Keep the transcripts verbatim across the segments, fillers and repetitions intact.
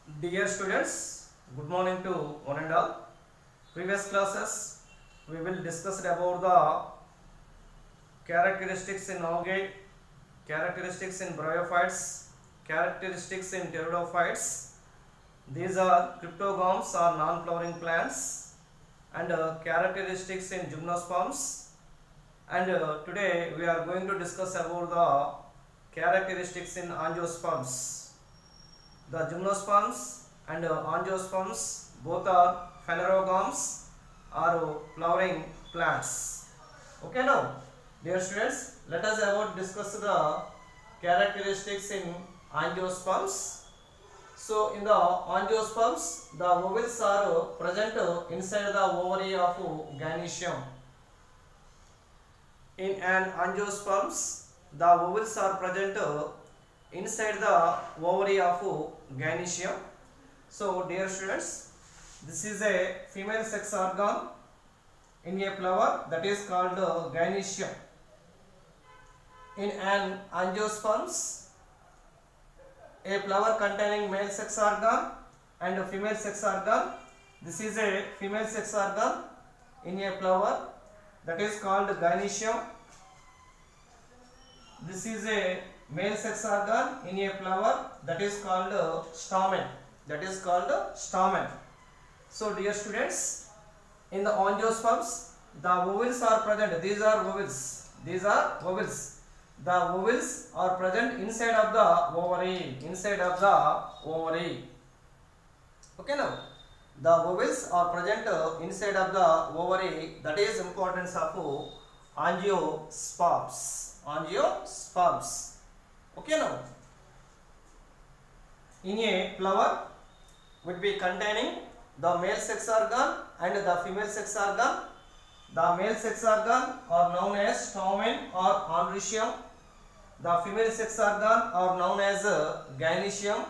Dear students, good morning to one and all. Previous classes we will discuss about the characteristics in algae, characteristics in bryophytes, characteristics in pteridophytes. These are cryptogams or non-flowering plants, and uh, characteristics in gymnosperms. And uh, today we are going to discuss about the characteristics in angiosperms. The gymnosperms and uh, angiosperms both are phanerogams or flowering plants. Okay, now dear students, let us about discuss the characteristics in angiosperms. So in the angiosperms, the ovules are present inside the ovary of gynecium. In an angiosperms, the ovules are present inside the ovary of gynecium. So dear students, this is a female sex organ in a flower, that is called gynecium. In an angiosperms, a flower containing male sex organ and a female sex organ. This is a female sex organ in a flower, that is called gynecium. This is a male sex organ in a flower, that is called uh, stamen. That is called uh, stamen. So dear students, in the angiosperms, the ovules are present. These are ovules. These are ovules. The ovules are present inside of the ovary. Inside of the ovary. Okay, now the ovules are present uh, inside of the ovary. That is importance of angiosperms. Angiosperms. Okay, now in a flower would be containing the male sex organ and the female sex organ. The male sex organ are known as stamen or androecium. The female sex organ are known as gynecium.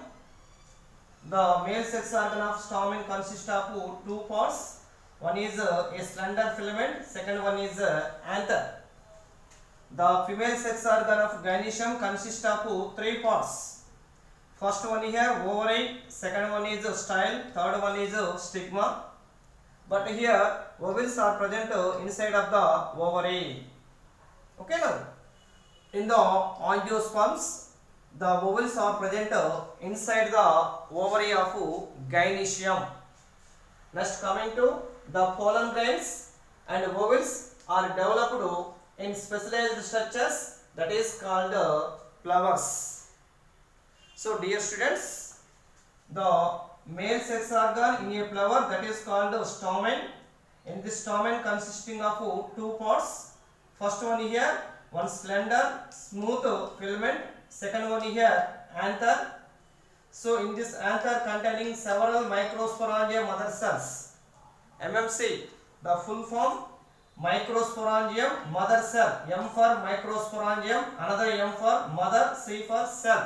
The male sex organ of stamen consists of two parts. One is a slender filament, second one is anther. The female sex organ of gynecium consists of three parts. First one here ovary, second one is style, third one is stigma. But here ovules are present inside of the ovary. Okay, now in the angiosperms, the ovules are present inside the ovary of gynecium. Next, coming to the pollen grains and ovules are developed in specialized structures, that is called uh, flowers. So dear students, the male sex organ in a flower, that is called uh, stamen. In this stamen consisting of two parts. First one here, one slender smooth filament, second one here anther. So in this anther containing several microsporangia mother cells. M M C, the full form microsporangium mother cell. M for microsporangium, another M for mother, C for cell.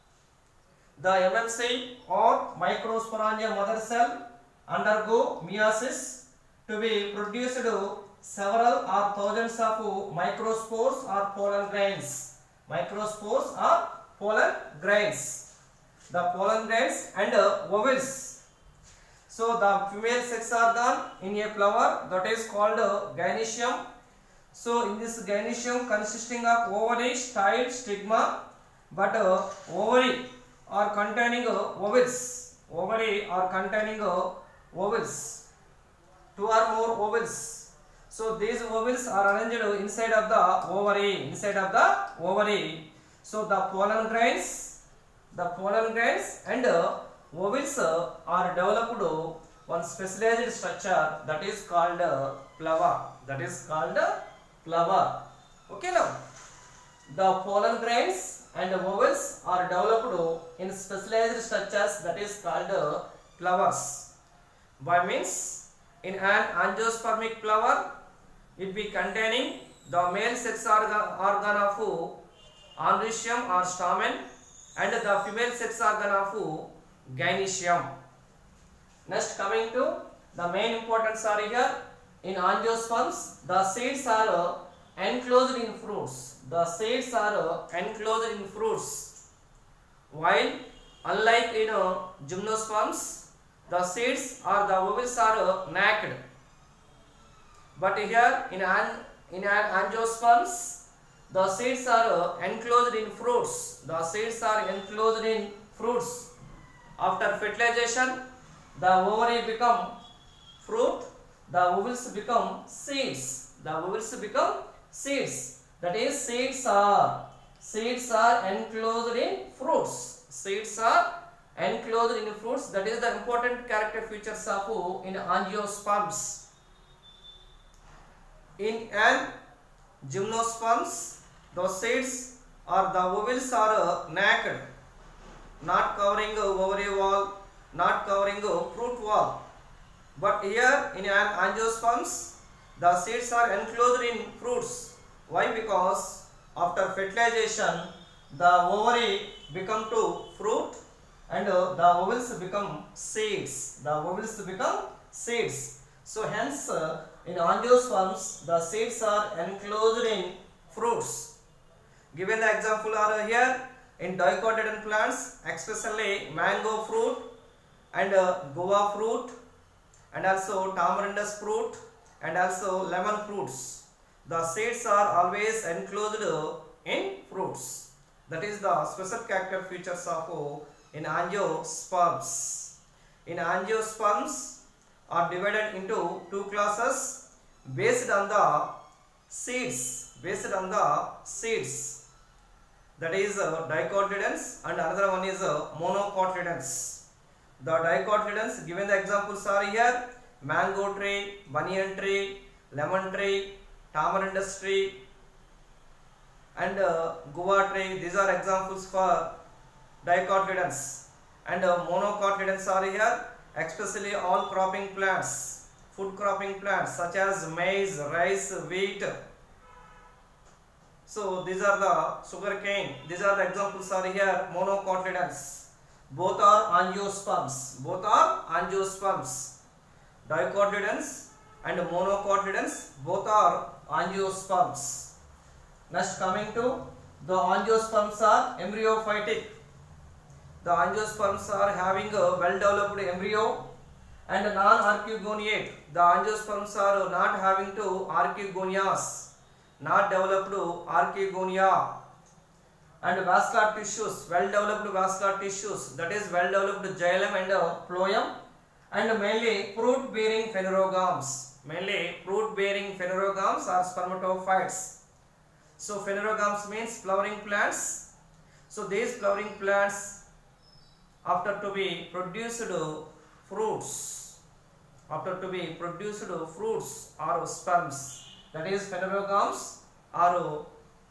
The M M C or microsporangium mother cell undergo meiosis to be produced several or thousands of microspores or pollen grains. Microspores or pollen grains. The pollen grains and uh, ovules. So the female sex organ in a flower, that is called uh, gynecium. So in this gynecium consisting of ovary, style, stigma, but uh, ovary are containing uh, ovules. Ovary are containing uh, ovules. Two or more ovules. So these ovules are arranged inside of the ovary. Inside of the ovary. So the pollen grains, the pollen grains and uh, ovules uh, are developed one specialized structure, that is called uh, flower. That is called uh, flower. Okay, now the pollen grains and ovules are developed in specialized structures, that is called uh, flowers. By means, in an angiospermic flower, it be containing the male sex organ, organ of androecium or stamen and the female sex organ of gynecium. Next, coming to the main importance are here. In angiosperms, the seeds are enclosed in fruits. The seeds are enclosed in fruits, while Unlike in uh, gymnosperms, the seeds or the ovules are uh, naked. But here in an in an angiosperms, the seeds are uh, enclosed in fruits. The seeds are enclosed in fruits. After fertilization, the ovary become fruit. The ovules become seeds. The ovules become seeds. That is, seeds are seeds are enclosed in fruits. Seeds are enclosed in fruits. That is the important character features of in angiosperms. In an gymnosperms, the seeds or the ovules are naked, not covering ovary wall, not covering fruit wall. But here in an angiosperms, the seeds are enclosed in fruits. Why? Because after fertilization, the ovary become to fruit and uh, the ovules become seeds. The ovules become seeds. So hence uh, in angiosperms, the seeds are enclosed in fruits. Given the example are here in dicotyledon plants, especially mango fruit and uh, guava fruit, and also tamarindus fruit and also lemon fruits. The seeds are always enclosed in fruits. That is the special character features of in angiosperms. In angiosperms are divided into two classes based on the seeds. Based on the seeds. That is uh, dicotyledons, and another one is uh, monocotyledons. The dicotyledons, given the examples are here: mango tree, banyan tree, lemon tree, tamarindus tree, and uh, guava tree. These are examples for dicotyledons. And uh, monocotyledons are here, especially all cropping plants, food cropping plants such as maize, rice, wheat. So these are the sugar cane. These are the examples are here, monocotyledons. Both are angiosperms. Both are angiosperms. Dicotyledons and monocotyledons, both are angiosperms. Next, coming to the angiosperms are embryophytic. The angiosperms are having a well developed embryo and non-archegoniate. The angiosperms are not having to archegonias, not developed archegonia. And vascular tissues, well developed vascular tissues, that is well developed xylem and phloem, and mainly fruit bearing phanerogames. Mainly fruit bearing phanerogames are spermatophytes. So phanerogames means flowering plants. So these flowering plants, after to be produced fruits, after to be produced fruits or sperms, that is phanerogames or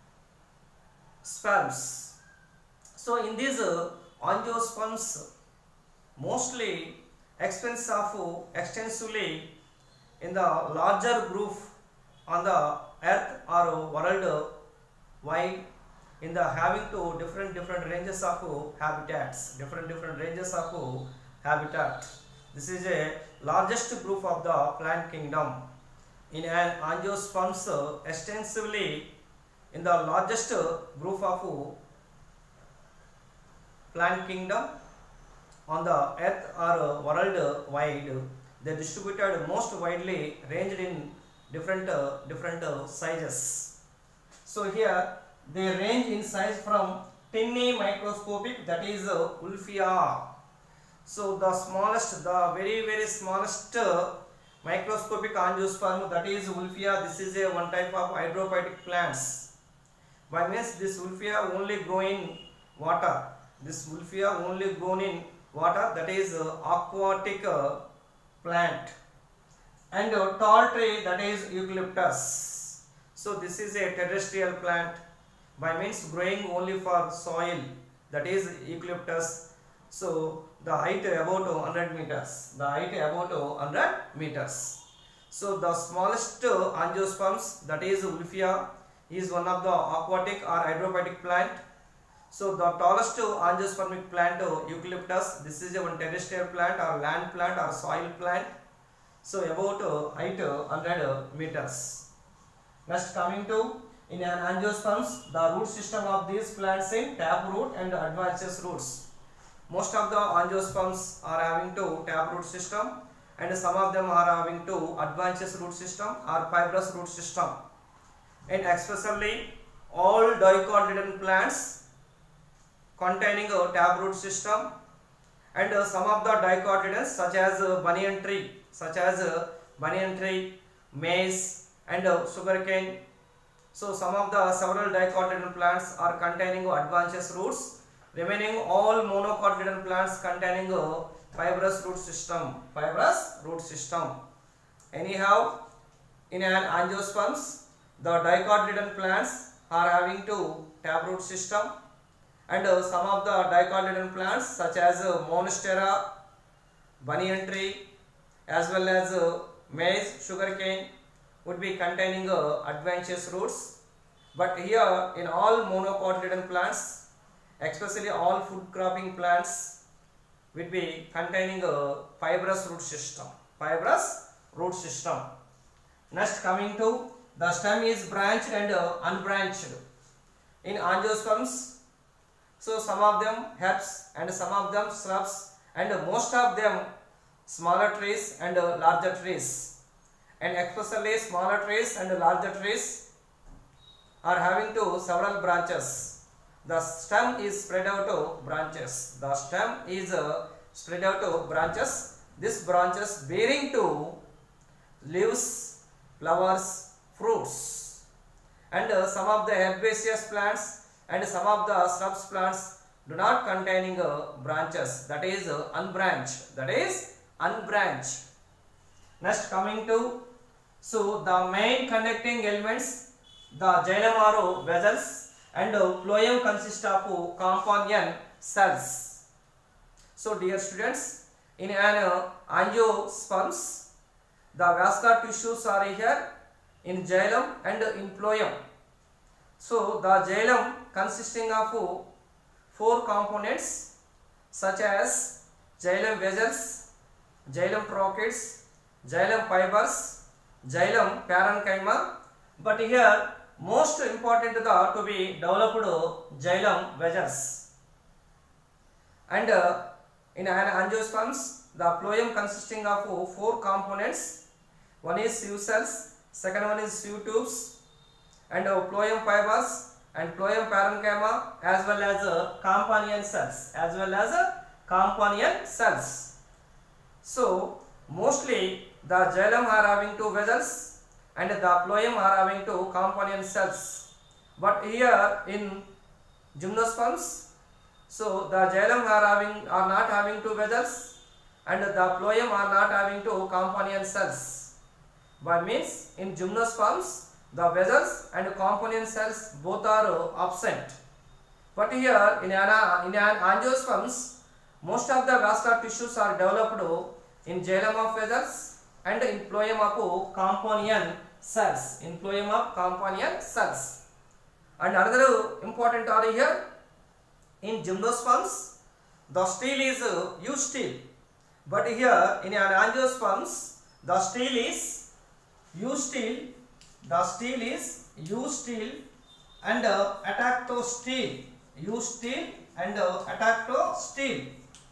sperms. So in these uh, angiosperms, mostly extends of extensively in the larger group on the earth or world wide, in the having to different different ranges of habitats, different different ranges of habitat. This is a largest group of the plant kingdom. In an angiosperms, extensively in the largest group of plant kingdom on the earth or world wide, they distributed most widely, ranged in different uh, different uh, sizes. So here they range in size from tiny microscopic, that is uh, Wolffia. So the smallest, the very very smallest uh, microscopic angiosperm, that is Wolffia. This is a one type of hydrophytic plants. By means this Wolffia only grow in water. This Wolffia only grown in water, that is uh, aquatic uh, plant. And a tall tree, that is eucalyptus. So this is a terrestrial plant, by means growing only for soil, that is eucalyptus. So the height about one hundred meters, the height about one hundred meters. So the smallest angiosperms, that is Wolffia, is one of the aquatic or hydrophytic plant. So the tallest angiospermic plant, eucalyptus, this is a one terrestrial plant or land plant or soil plant. So about uh, height uh, one hundred meters. Next, coming to in an angiosperms, the root system of these plants in tap root and adventitious roots. most of the angiosperms are having to taproot system, and some of them are having to adventitious root system or fibrous root system, and especially all dicotyledon plants containing a taproot system, and uh, some of the dicotyledons such as uh, banyan tree, such as uh, banyan tree, maize, and uh, sugarcane. So some of the several dicotyledon plants are containing uh, adventitious roots. Remaining all monocotyledon plants containing a fibrous root system. Fibrous root system. Anyhow, in an angiosperms, the dicotyledon plants are having to taproot system, and uh, some of the dicotyledon plants such as uh, monstera, banyan tree, as well as uh, maize, sugarcane would be containing uh, adventitious roots. But here in all monocotyledon plants, especially all food cropping plants, will be containing a fibrous root system. Fibrous root system. Next, coming to the stem is branched and uh, unbranched in angiosperms. So some of them herbs and some of them shrubs, and uh, most of them smaller trees and uh, larger trees, and especially smaller trees and larger trees are having to several branches. The stem is spread out to branches. The stem is uh, spread out to branches. These branches bearing to leaves, flowers, fruits, and uh, some of the herbaceous plants and some of the shrubs plants do not containing uh, branches. That is uh, unbranched. That is unbranched. Next, coming to so the main conducting elements, the xylem are vessels, and uh, phloem consists of companion cells. So dear students, in an uh, angiosperms, the vascular tissues are here in xylem and in phloem. So the xylem consisting of four components such as xylem vessels, xylem tracheids, xylem fibers, xylem parenchyma. But here most important the to be developed xylem vessels, and uh, in an angiosperms the phloem consisting of four components. One is sieve cells, second one is sieve tubes, and uh, phloem fibers and phloem parenchyma, as well as uh, companion cells, as well as uh, companion cells. So mostly the xylem are having two vessels and the phloem are having two companion cells. But here in gymnosperms, so the xylem are having are not having two vessels and the phloem are not having two companion cells. By means in gymnosperms the vessels and companion cells both are absent. But here in an, in an angiosperms, most of the vascular tissues are developed in xylem of vessels and in phloem of companion cells. In phloem of companion cells. And another important are here in gymnosperms, the stele is uh, eustele. But here in an angiosperms, the stele is eustele. The stele is eustele and uh, atactostele. Eustele and uh, atactostele.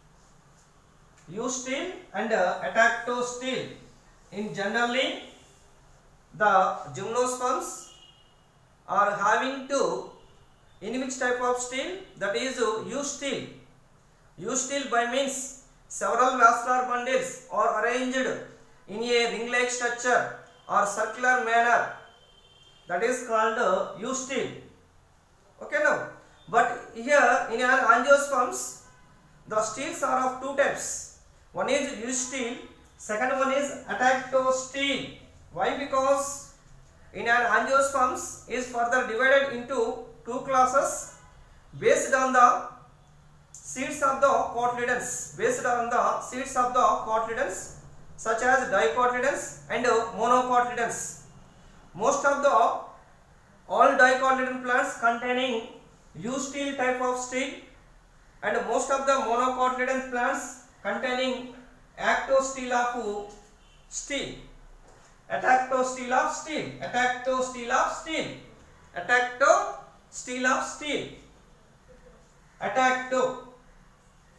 Eustele and uh, atactostele. In generally, the gymnosperms are having to, in which type of stele? That is uh, eustele. Eustele by means several vascular bundles are arranged in a ring-like structure or circular manner. That is called uh, eustele. Okay now. But here in an angiosperms, the steles are of two types. One is eustele, second one is atactostele. Why? Because in an angiosperms is further divided into two classes based on the seeds of the cotyledons, based on the seeds of the cotyledons, such as dicotyledons and monocotyledons. Most of the all dicotyledon plants containing eustele type of stele, and most of the monocotyledon plants containing actostele of stele. Atactostele of stele. Atactostele of stele. Atactostele of stele. Atacto.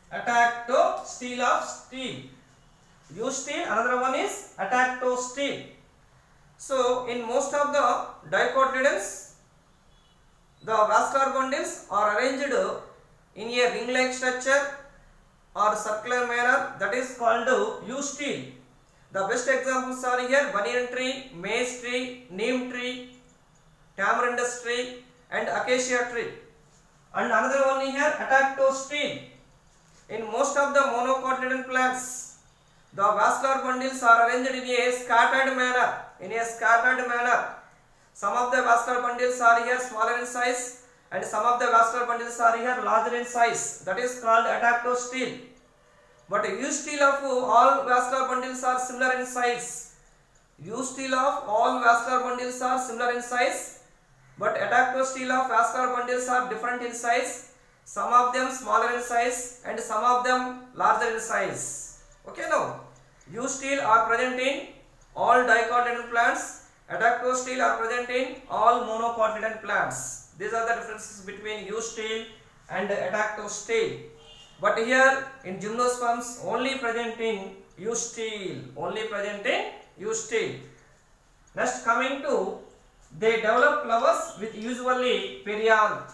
attack to steal of steel. Use steel, another one is attack to steel. So in most of the dicotyledons, the vascular bundles are arranged in a ring-like structure or circular manner, that is called U steel. The best examples are here banyan tree, maize tree, neem tree, tamarindus tree and acacia tree. And another one here attack to steel. In most of the monocotyledon plants, the vascular bundles are arranged in a scattered manner. In a scattered manner. Some of the vascular bundles are here smaller in size and some of the vascular bundles are here larger in size. That is called attack to steel. But U steel of all vascular bundles are similar in size. U steel of all vascular bundles are similar in size, but attack to steel of vascular bundles are different in size. Some of them smaller in size and some of them larger in size. Okay, now U steel are present in all dicotyledon plants. Attack to steel are present in all monocotyledon plants. These are the differences between U steel and attack to steel. But here in gymnosperms only present in U steel. Only present in U steel. Next coming to, they develop flowers with usually perianth.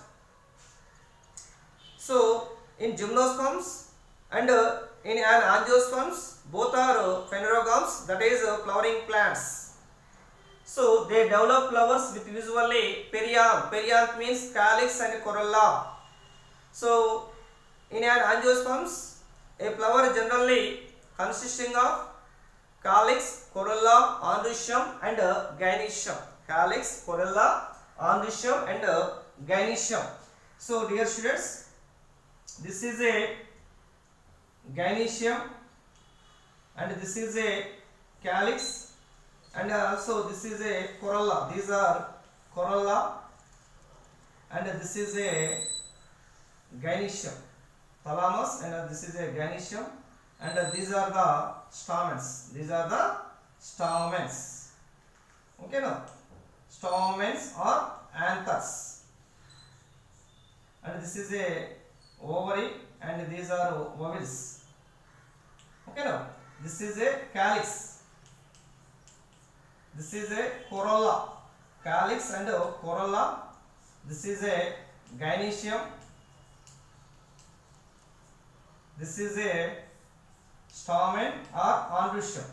So in gymnosperms and uh, in an angiosperms, both are uh, phanerogames, that is uh, flowering plants. So they develop flowers with usually perianth. Perianth means calyx and corolla. So in an angiosperms, a flower generally consisting of calyx, corolla, androecium and uh, gynoecium. Calyx, corolla, androecium and uh, gynoecium. So dear students, this is a gynoecium and this is a calyx and also this is a corolla. These are corolla and this is a gynoecium. Thalamus and this is a gynoecium and these are the stamens. These are the stamens. Okay, now stamens or anthers. And this is a ovary and these are ovules. Okay, now this is a calyx. This is a corolla. Calyx and corolla. This is a gynoecium. This is a stamen or androecium.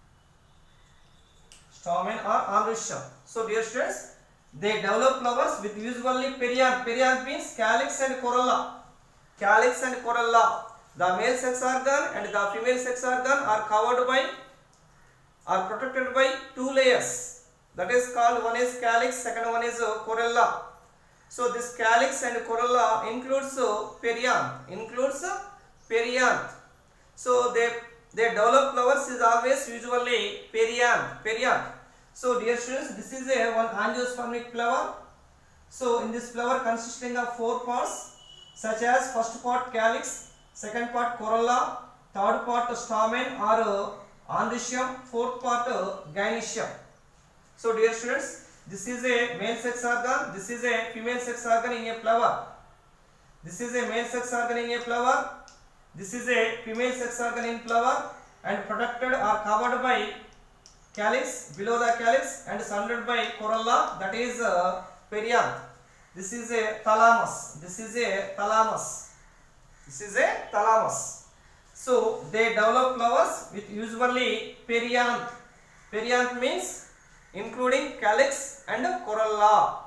Stamen or androecium. So dear students, they develop flowers with usually perianth. Perianth means calyx and corolla. Calyx and corolla. The male sex organ and the female sex organ are covered by, are protected by two layers. That is called, one is calyx, second one is corolla. So this calyx and corolla includes perianth. Includes perianth. So they they develop flowers is always usually perianth. Perianth. So dear students, this is a one angiospermic flower. So in this flower consisting of four parts, such as first part calyx, second part corolla, third part stamen or androecium, fourth part gynoecium. So dear students, this is a male sex organ, this is a female sex organ in a flower. This is a male sex organ in a flower. This is a female sex organ in flower and protected or covered by calyx, below the calyx and surrounded by corolla, that is uh, perianth. This is a thalamus. This is a thalamus. This is a thalamus. So they develop flowers with usually perianth. Perianth means including calyx and corolla.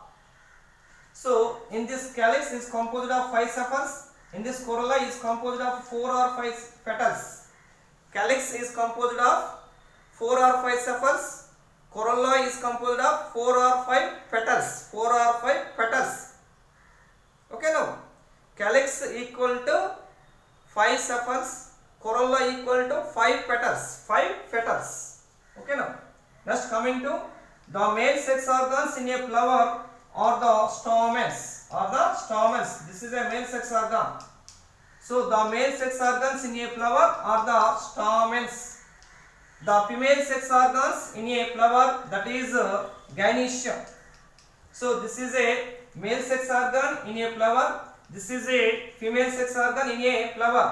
So in this calyx is composed of five sepals. In this corolla is composed of four or five petals. Calyx is composed of four or five sepals. Corolla is composed of four or five petals. Four or five petals. Okay, now calyx equal to five sepals. Corolla equal to five petals. Five petals. Okay, now next coming to the male sex organs in a flower are the stamens. Are the stamens. This is a male sex organ. So the male sex organs in a flower are the stamens. The female sex organs in a flower, that is uh, gynoecium. So this is a male sex organ in a flower. This is a female sex organ in a flower.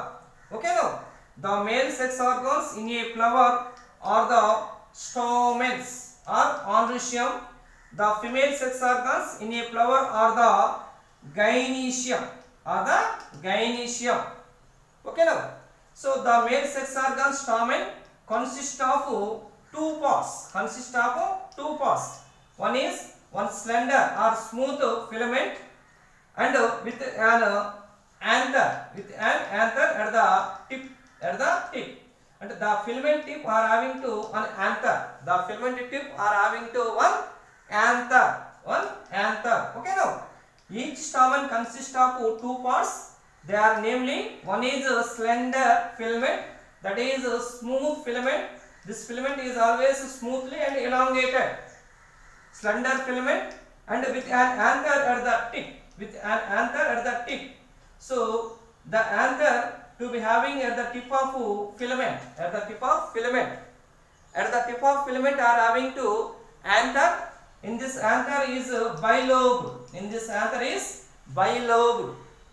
Okay, now the male sex organs in a flower are the stamens or androecium. The female sex organs in a flower are the gynoecium or the gynoecium. Okay, now so the male sex organ stamen consists of two parts. Consists of two parts. One is one slender or smooth filament, and with an anther, with an anther at the tip, at the tip, and the filament tip are having to one anther. The filament tip are having to one anther, one anther. Okay, now each stamen consists of two parts. They are namely, one is a slender filament, that is a smooth filament. This filament is always smoothly and elongated. Slender filament, and with an anther at the tip, with an anther at the tip. So the anther to be having at the tip of filament, at the tip of filament, at the tip of filament are having to anther. In this anther is bilobed. In this anther is bilobed.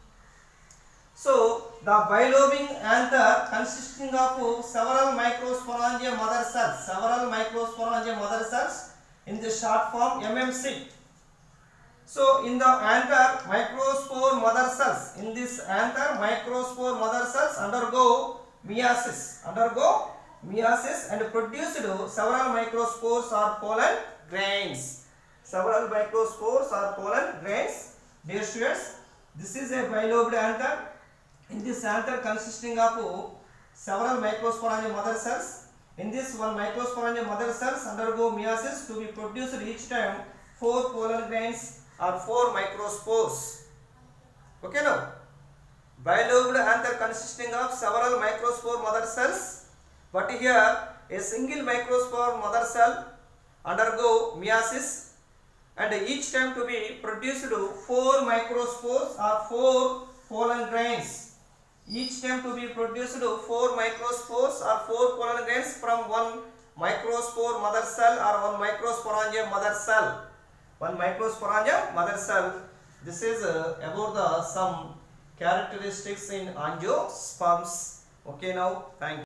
So the bilobing anther consisting of several microsporangia mother cells, several microsporangia mother cells in the short form M M C. So in the anther, microspore mother cells, in this anther, microspore mother cells undergo meiosis, undergo meiosis and produce several microspores or pollen grains. Several microspores or pollen grains. Dear students, this is a bilobed anther. In this anther consisting of several microsporangia mother cells. In this one microsporangia mother cells undergo meiosis to be produced each time four pollen grains or four microspores. Okay, now bilobed anther consisting of several microspore mother cells, but here a single microspore mother cell undergo meiosis, and each time to be produced four microspores or four pollen grains. Each time to be produced four microspores or four pollen grains from one microspore mother cell or one microsporangia mother cell. One microsporangia mother cell. This is uh, about the some characteristics in angiosperms. Okay, now thank you.